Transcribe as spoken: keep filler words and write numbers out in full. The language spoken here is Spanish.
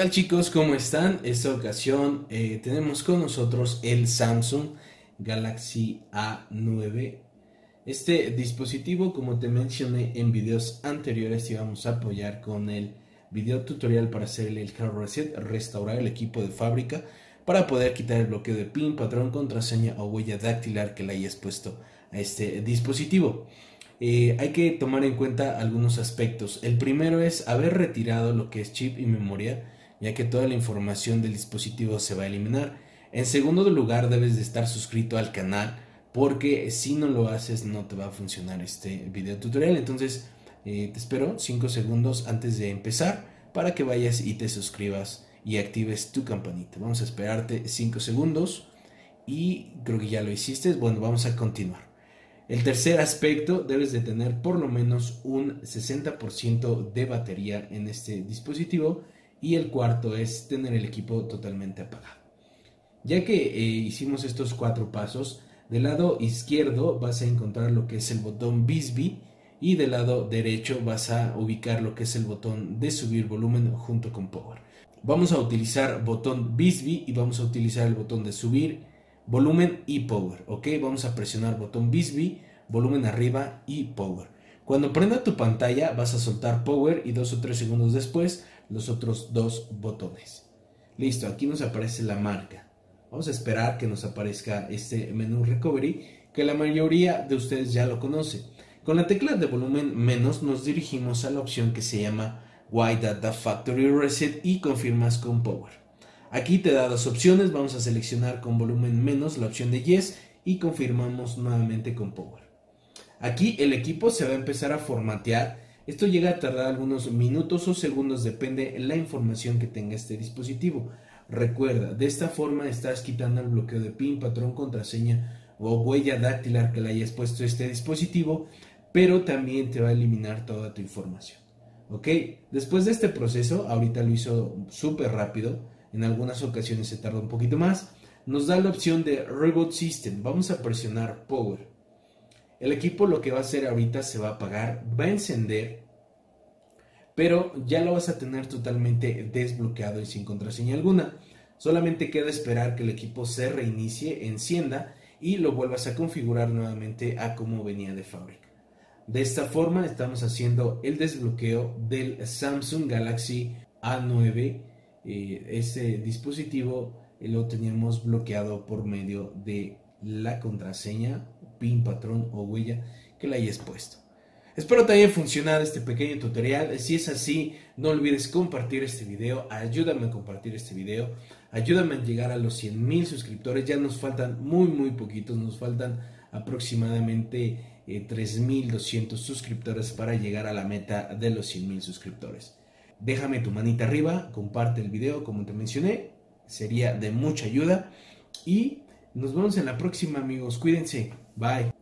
tal, chicos? ¿Cómo están? Esta ocasión eh, tenemos con nosotros el Samsung Galaxy A nueve. Este dispositivo, como te mencioné en videos anteriores, te vamos a apoyar con el video tutorial para hacerle el hard reset, restaurar el equipo de fábrica para poder quitar el bloqueo de PIN, patrón, contraseña o huella dactilar que le hayas puesto a este dispositivo. Eh, hay que tomar en cuenta algunos aspectos. El primero es haber retirado lo que es chip y memoria, ya que toda la información del dispositivo se va a eliminar. En segundo lugar, debes de estar suscrito al canal, porque si no lo haces no te va a funcionar este video tutorial. Entonces eh, te espero cinco segundos antes de empezar para que vayas y te suscribas y actives tu campanita. Vamos a esperarte cinco segundos y creo que ya lo hiciste. Bueno, vamos a continuar. El tercer aspecto, debes de tener por lo menos un sesenta por ciento de batería en este dispositivo, y el cuarto es tener el equipo totalmente apagado. Ya que eh, hicimos estos cuatro pasos, del lado izquierdo vas a encontrar lo que es el botón Bixby y del lado derecho vas a ubicar lo que es el botón de subir volumen junto con Power. Vamos a utilizar botón Bixby y vamos a utilizar el botón de subir volumen y Power, ok. Vamos a presionar botón Bixby, volumen arriba y Power. Cuando prenda tu pantalla vas a soltar Power y dos o tres segundos después los otros dos botones. Listo, aquí nos aparece la marca. Vamos a esperar que nos aparezca este menú Recovery, que la mayoría de ustedes ya lo conoce. Con la tecla de volumen menos nos dirigimos a la opción que se llama Why Data Factory Reset y confirmas con Power. Aquí te da dos opciones. Vamos a seleccionar con volumen menos la opción de Yes y confirmamos nuevamente con Power. Aquí el equipo se va a empezar a formatear. Esto llega a tardar algunos minutos o segundos, depende de la información que tenga este dispositivo. Recuerda, de esta forma estás quitando el bloqueo de PIN, patrón, contraseña o huella dactilar que le hayas puesto a este dispositivo, pero también te va a eliminar toda tu información. Ok, después de este proceso, ahorita lo hizo súper rápido, en algunas ocasiones se tarda un poquito más, nos da la opción de Reboot System. Vamos a presionar Power. El equipo lo que va a hacer ahorita se va a apagar, va a encender, pero ya lo vas a tener totalmente desbloqueado y sin contraseña alguna. Solamente queda esperar que el equipo se reinicie, encienda y lo vuelvas a configurar nuevamente a como venía de fábrica. De esta forma estamos haciendo el desbloqueo del Samsung Galaxy A nueve. Eh, este dispositivo eh, lo teníamos bloqueado por medio de la contraseña, PIN, patrón o huella que le hayas puesto. Espero te haya funcionado este pequeño tutorial. Si es así, no olvides compartir este video. Ayúdame a compartir este video. Ayúdame a llegar a los cien mil suscriptores. Ya nos faltan muy muy poquitos. Nos faltan aproximadamente eh, tres mil doscientos suscriptores para llegar a la meta de los cien mil suscriptores. Déjame tu manita arriba, comparte el video como te mencioné. Sería de mucha ayuda. Y nos vemos en la próxima, amigos. Cuídense. Bye.